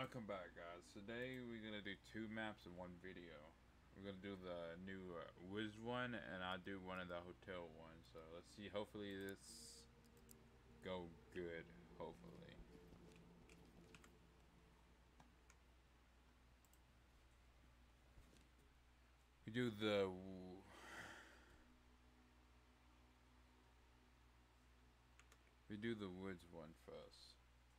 Welcome back, guys. Today we're gonna do two maps in one video. We're gonna do the new Wiz one, and I'll do one of the hotel ones. So let's see. Hopefully this go good. Hopefully. We do the Woods one first.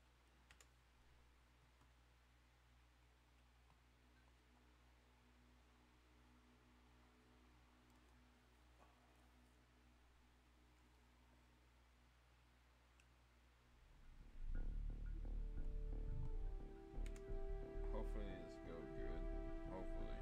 Hopefully this go good. Hopefully.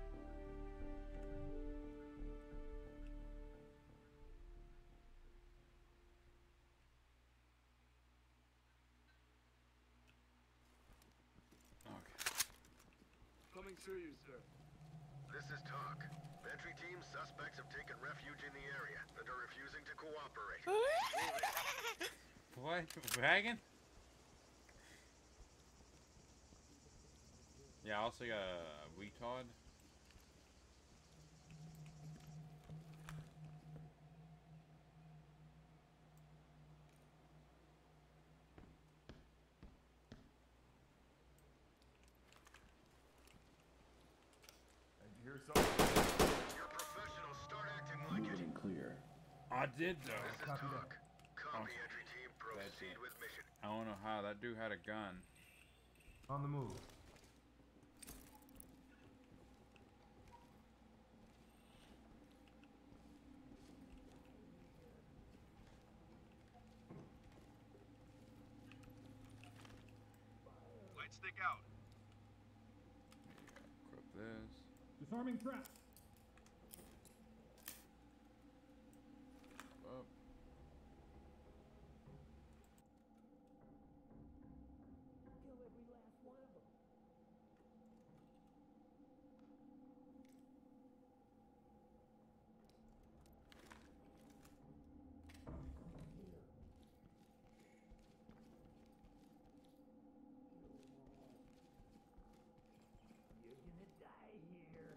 Okay. Coming through you, sir. This is talk. Entry team suspects have taken refuge in the area and are refusing to cooperate. What? Wagon? Yeah, I also got a retard. Here's something. You're professionals. Start acting like Move it. it in clear. I did though. This is Copy talk. Copy, Oh. entry team. That's Proceed it. with mission. I don't know how that dude had a gun. On the move. Light stick out. Equip this. Disarming trap. Up. Kill every last one of them. You're gonna die here.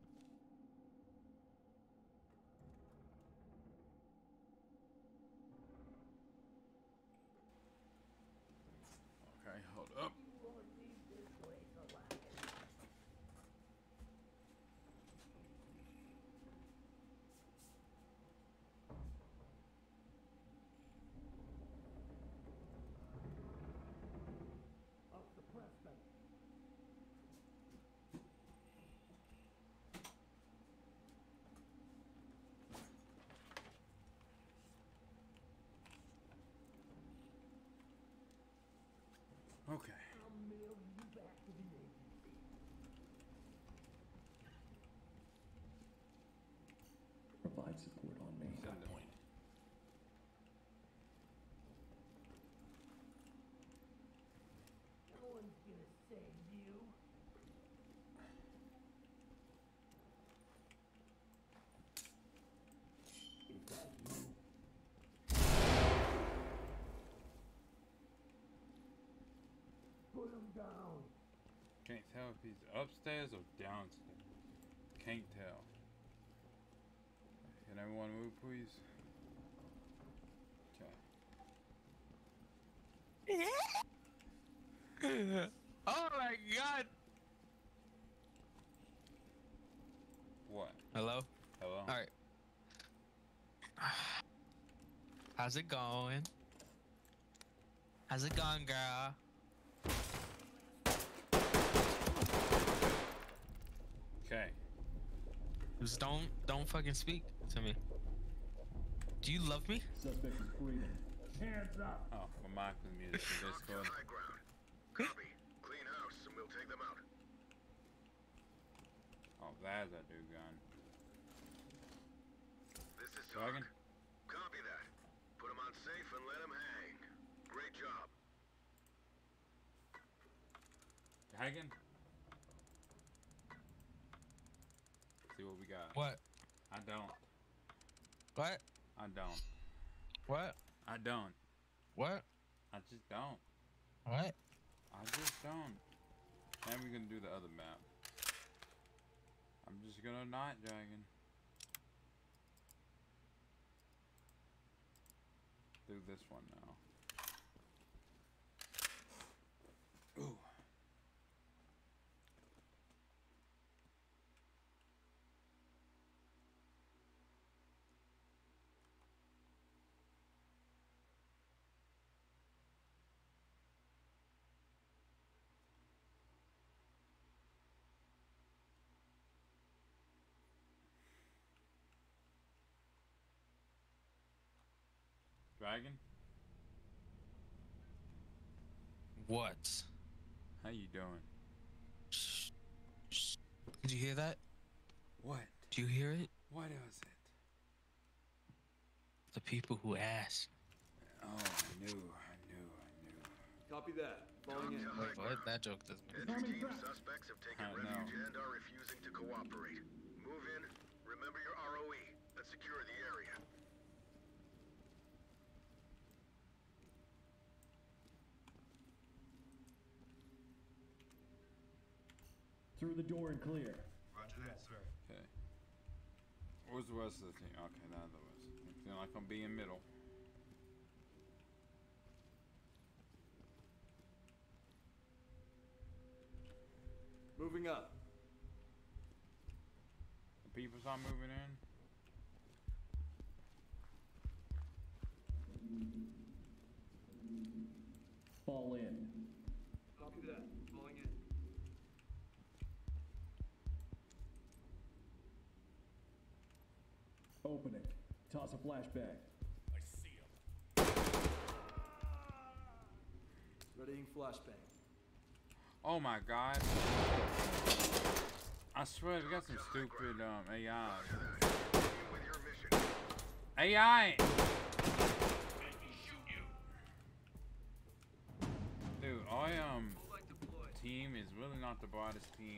Okay, hold up. You won't leave this place alive. I'll suppress them. Okay. I'll mail you back to the agency. Provide support on me. Send it. Point. No one's gonna save you. Is that you? Put him down. Can't tell if he's upstairs or downstairs. Can't tell. Can everyone move, please? Okay. Oh my god! What? Hello? Hello? Alright. How's it going? How's it going, girl? Okay. Just don't fucking speak to me. Do you love me? Suspect is breathing. Hands up. Oh, my mic was muted for Talk to Discord. high ground. Copy. Clean house and we'll take them out. Oh, that's that dude gun. This is Wagon? talk. Copy that. Put them on safe and let them hang. Great job. Hagen? See what we got. What? I don't. What? I don't. What? I don't. What? I just don't. What? I just don't. And we're gonna do the other map. I'm just gonna Night Dragon. Do this one now. Ooh. Dragon? What? How you doing? Shh. Shh. Did you hear that? What? Do you hear it? What is it? The people who asked. Oh, I knew. Copy that. Falling in. Wait, what? That joke doesn't make Entry team suspects have taken I know. refuge and are refusing to cooperate. Move in. Remember your ROE. Let's secure the area. Through the door and clear. Roger that, sir. Okay. Where's the rest of the team? Okay, now the rest of the team. Feel like I'm being middle. Moving up. The people start moving in. Fall in. Copy that. Falling in. Open it. Toss a flashbang. Readying flashbang. Oh my god. I swear we got some stupid AI. Continue with your mission. AI! Dude, our team is really not the brightest team.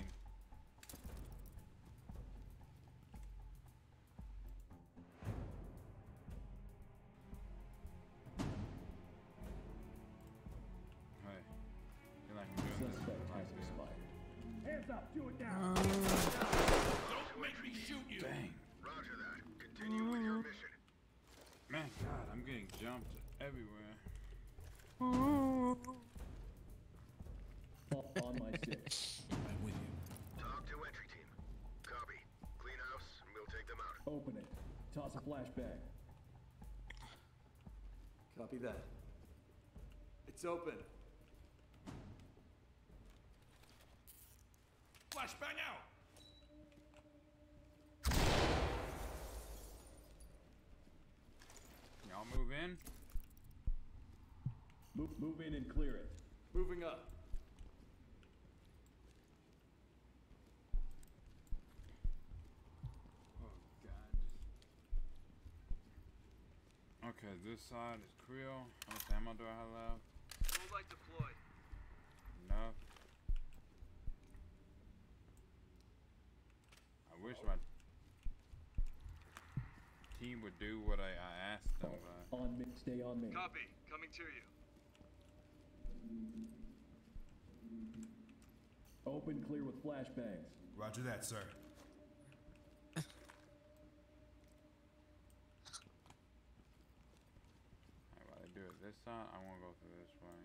Hey, feel like I'm doing this Suspect right has there. expired. Hands up, do it now. Dang. Roger that. Continue with your mission. Man, God, I'm getting jumped everywhere. On my six. I'm with you. Talk to entry team. Copy. Clean house, and we'll take them out. Open it. Toss a flashbang. Copy that. It's open. Flashbang out. Y'all move in. Move in and clear it. Moving up. Oh God. Okay, this side is Creel. How much ammo do I have left? Full light deployed. Enough. I wish my team would do what I asked them, but On me. Stay on me. Copy. Coming to you. Open clear with flashbangs. Roger that, sir. I'd rather do it this side. I want to go through this way.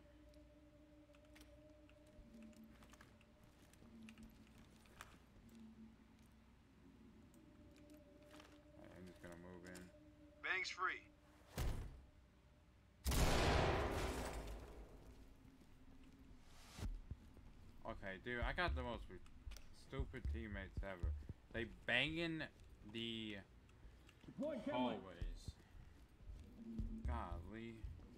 Alright, I'm just gonna move in. Bangs free. Okay, dude, I got the most stupid teammates ever. They banging the Deploying Kenway. hallways. Golly.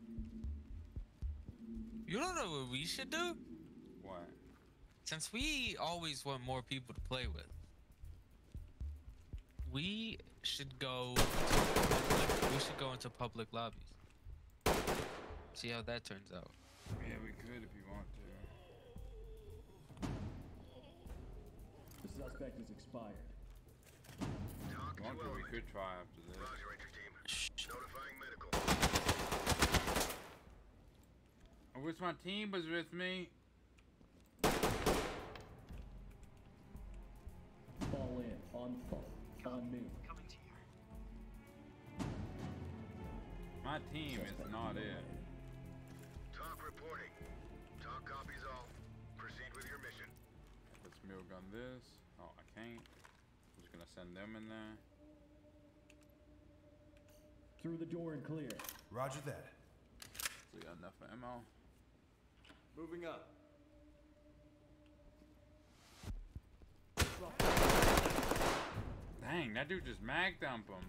You don't know what we should do? What? Since we always want more people to play with, we should go. We should go into public lobbies. See how that turns out. Yeah, we could if you want to. The suspect is expired. Talk to Want to, we element. could try after this. Roger, entry team. Shh. Notifying medical. I wish my team was with me. On me. Coming to you. My team is not it. Talk reporting. Talk copies all. Proceed with your mission. Let's milk on this. Oh, I can't. I'm just gonna send them in there. Through the door and clear. Roger that. So we got enough ammo. Moving up. Dang, that dude just mag dump him.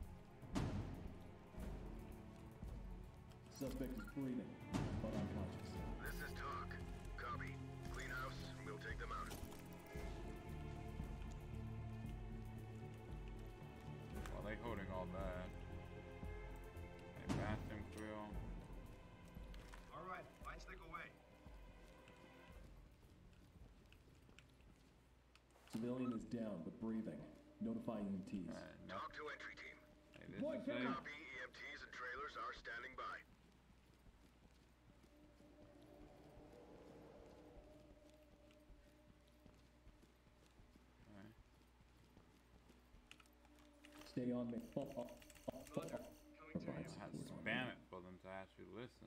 Suspect is breathing, but unconscious. This is Talk. Copy. Clean house, and we'll take them out. While they holding all that. A bathroom grill. All right, line stick away. Civilian is down, but breathing. Notify EMTs. Alright, no. Talk to entry team. Hey, this is safe. Copy. EMTs and trailers are standing by. Alright. Stay on me. Roger. Coming to Provide you. I had to support on spam me. it for them to actually listen.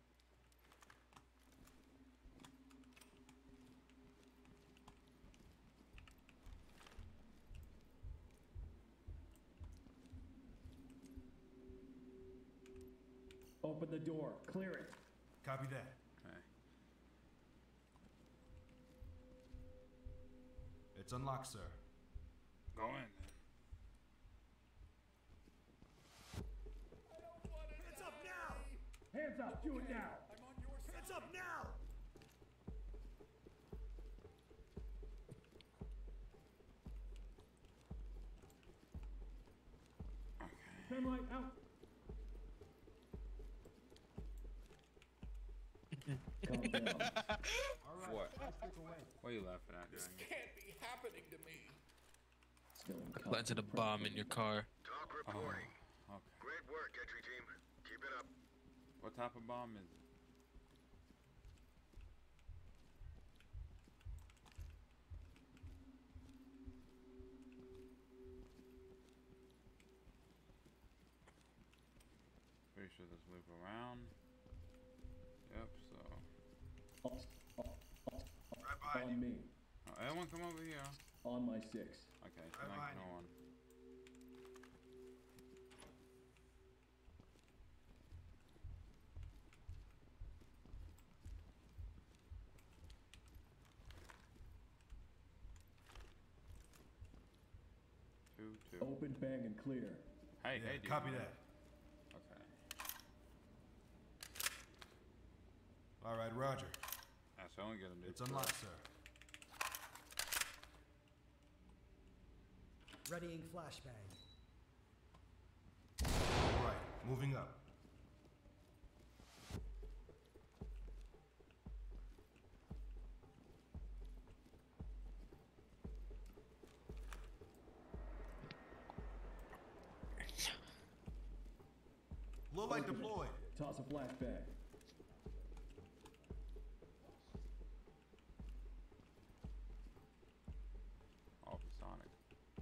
Open the door. Clear it. Copy that. Okay. It's unlocked, sir. Go in. Hands up now! Hands up, do it now! Hands up now! Sunlight out! Calm down. What? What are you laughing at, Dragon? Can't be happening to me. Still in Planted a bomb in your car. Talk reporting. Okay. Great work, entry team. Keep it up. What type of bomb is it? Pretty sure this loop around. Yep, so. Right behind On you. me. Oh, everyone come over here. On my 6. Okay, so Right now behind go you. on. Two. Open, bang, and clear. Hey, Yeah, hey, dude. copy that. Okay. All right, Roger. That's only gonna do. It's unlocked, sir. Readying flashbang. All right, moving up. Low light deployed. Toss a flashbang. Off the Sonic.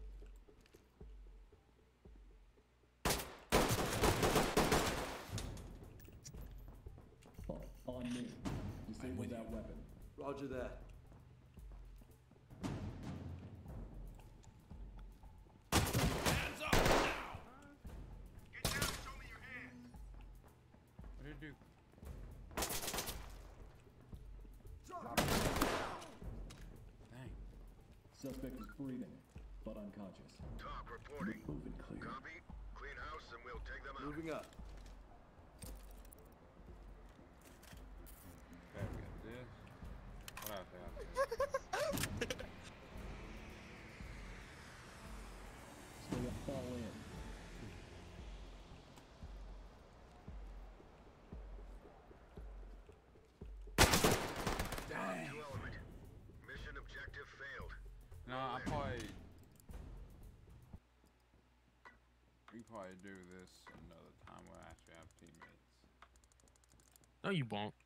On me. Disable with that weapon. Roger that. Hands up now! Get down, show me your hands. What did it do? Dang. Suspect is breathing, but unconscious. Talk reporting. Move and clear. Copy. Clean house, and we'll take them out. Moving up. Okay, we got this. What else I got? Stay up, fall in. Dang. Two element. Mission objective failed. No, I probably. We probably do this another time. We'll actually have teammates. No, you won't.